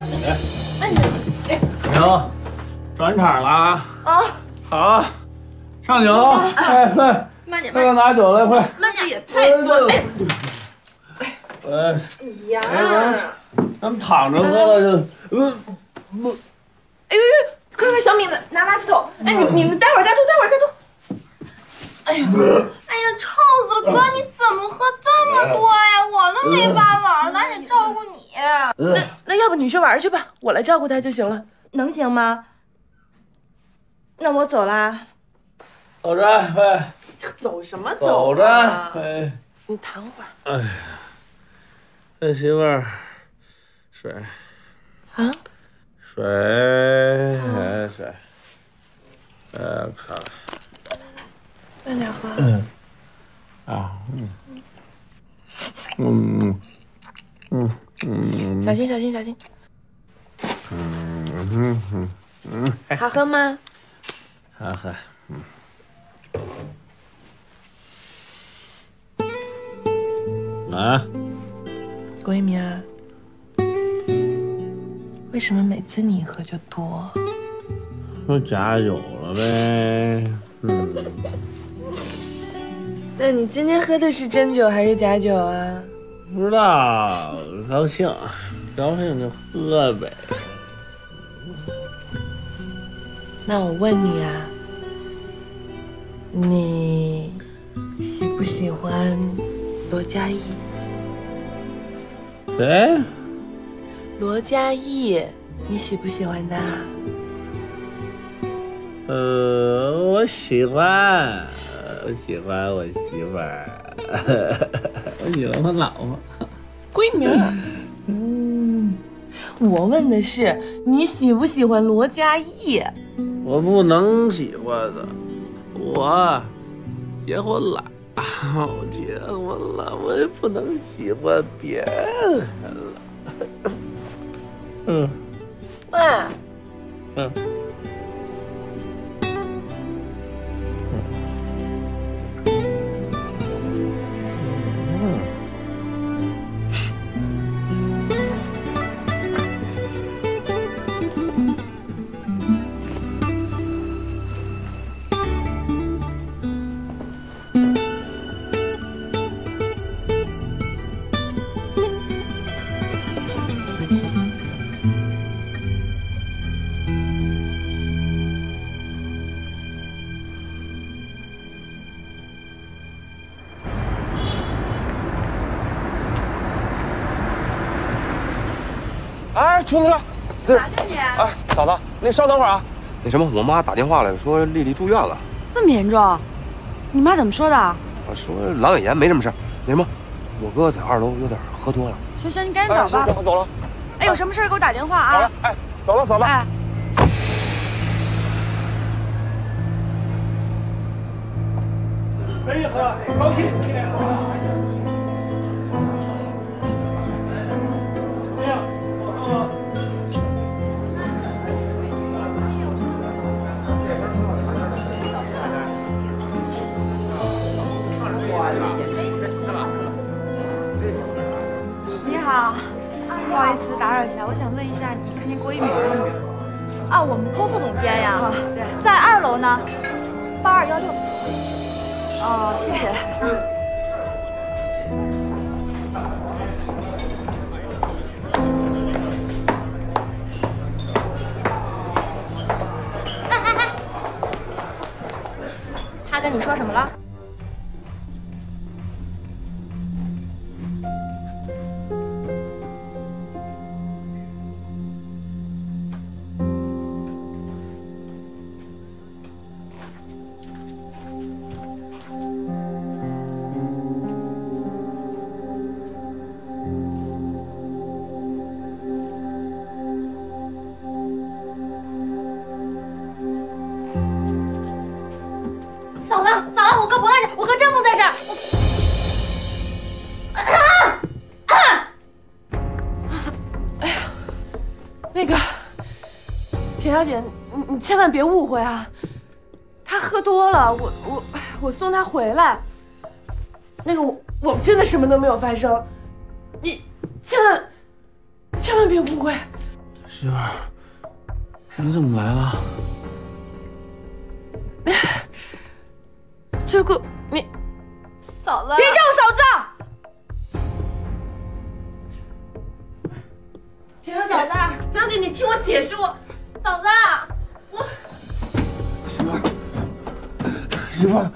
行，转场了啊！ 啊， 好，上酒！哎，快， 慢点， 快拿酒来，快！ 慢点，也太多。 哎呀， 咱们躺着喝了就， 哎呦，快，小米拿垃圾桶。哎，你们待会儿再吐。哎呀，臭死了，哥，你怎么喝这么多呀？我都没法玩了，还得照顾你。那要不你去玩去吧，我来照顾他就行了，能行吗？那我走啦。 走着，快！ 走什么走着，快！ 你躺会儿。 哎呀，哎，媳妇儿，水啊？ 水，哎，水，看。 慢点喝。小心。好喝吗？ 好喝。啊， 郭一鸣啊，为什么每次你一喝就多？ 说加酒了呗。 那你今天喝的是真酒还是假酒啊？ 不知道，高兴就喝呗。 那我问你啊，你喜不喜欢罗嘉译？ 谁？ 罗嘉译，你喜不喜欢他？ 我喜欢我媳妇儿，我喜欢我老婆。 闺蜜儿。我问的是你喜不喜欢罗嘉译？ 我不能喜欢的，我结婚了，我也不能喜欢别人了。 喂。 哎，出租车，这哪去你？ 哎，嫂子，那稍等会儿啊。那什么，我妈打电话来说丽丽住院了。 这么严重？你妈怎么说的？ 说阑尾炎没什么事。那什么，我哥在2楼有点喝多了。 行，你赶紧走吧。 我走了。 哎，有什么事给我打电话啊。 好了，哎，走了，嫂子。 哎。 生意好，高兴。 你好，不好意思打扰一下，我想问一下，你看见郭一鸣了吗？啊，我们郭副总监呀，对，在2楼呢，8216。哦，谢谢。他跟你说什么了？嫂子，我哥不在这儿，我哥真不在这儿。 哎呀，那个田小姐，你千万别误会啊，他喝多了，我送他回来。那个我们真的什么都没有发生，你千万别误会。 媳妇儿，你怎么来了？ 这个你， 嫂子， 别叫我嫂子！田小姐， 嫂子， 田小姐，你听我解释，我嫂子， 媳妇儿，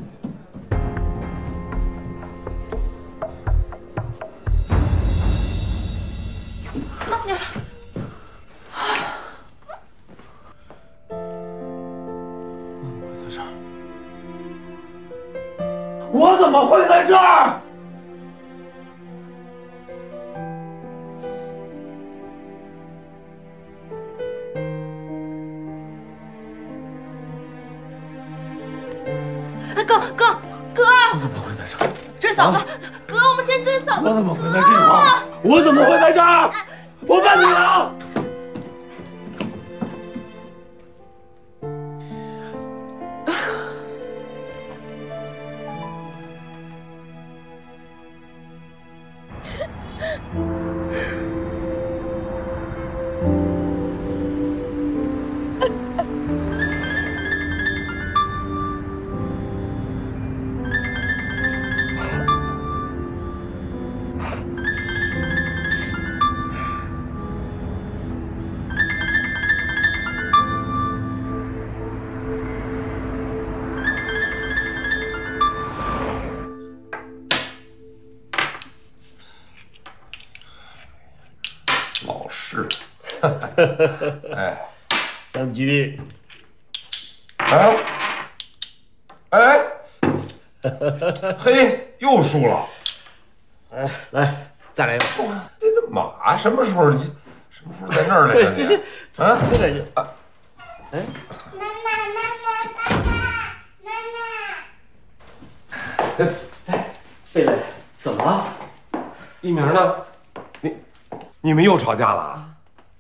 我怎么会在这儿？ 哥， 我怎么会在这儿？ 追嫂子，哥，我们先追嫂子。 我怎么会在这儿？我怎么会在这儿？我问你了。 老式，哎， 张局， 哎，哎，嘿，又输了。 哎，来，再来一个。 这马什么时候在那儿来着？你啊， 这来着。哎，贝蕾，怎么了？ 一鸣呢？你们又吵架了啊？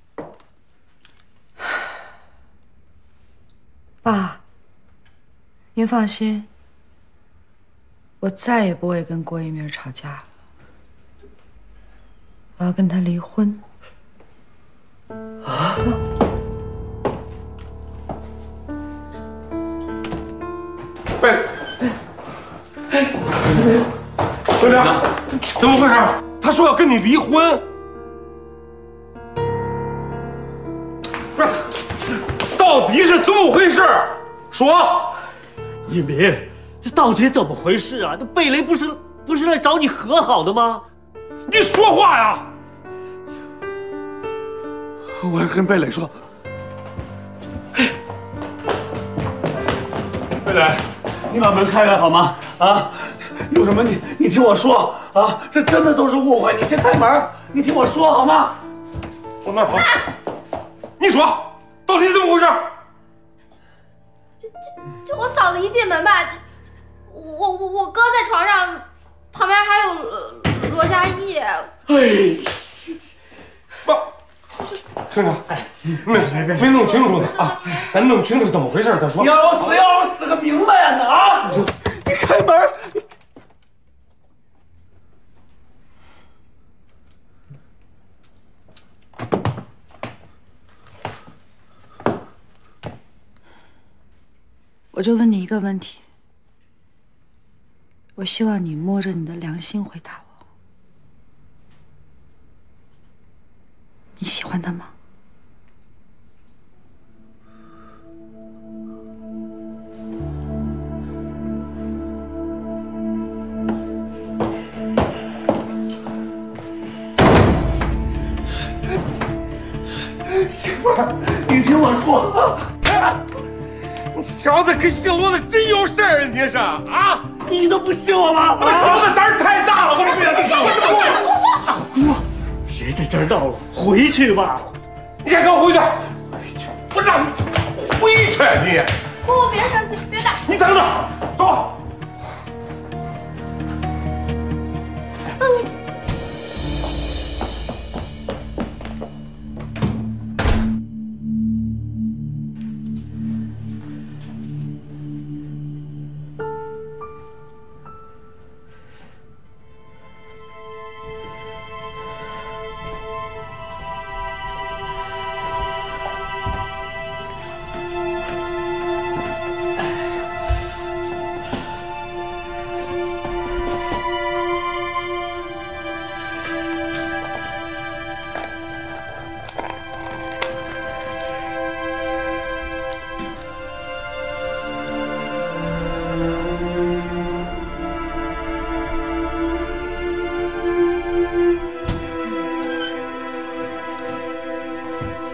爸，您放心，我再也不会跟郭一鸣吵架了。我要跟他离婚。 啊？ 贝良，怎么回事？他说要跟你离婚。不是，到底是怎么回事？说。 一鸣，这到底怎么回事啊？这贝雷不是来找你和好的吗？ 你说话呀！ 我要跟贝蕾说。贝蕾，你把门开开好吗？啊，有什么你听我说啊！这真的都是误会，你先开门，你听我说好吗？ 往那儿跑！你说，到底怎么回事？ 这我嫂子一进门吧，我哥在床上，旁边还有罗家义。 哎， 不，厅长，没弄清楚呢啊！咱弄清楚怎么回事再说。 要我死个明白呀！啊！你开门！ 我就问你一个问题，我希望你摸着你的良心回答我，你喜欢他吗？ 媳妇儿，你听我说。 小子跟姓罗的真有事儿，你是啊？ 你都不信我吗？ 小子胆儿太大了，我这不想听。 姑，别在这儿闹了，回去吧。 你先给我回去！我让你回去，你！ 姑，别生气，别打。 你等等，走。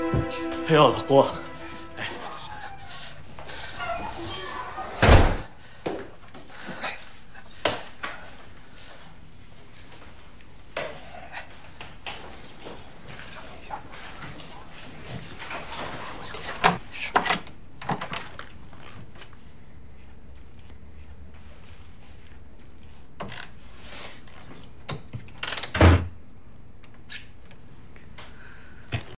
哎呦，老郭，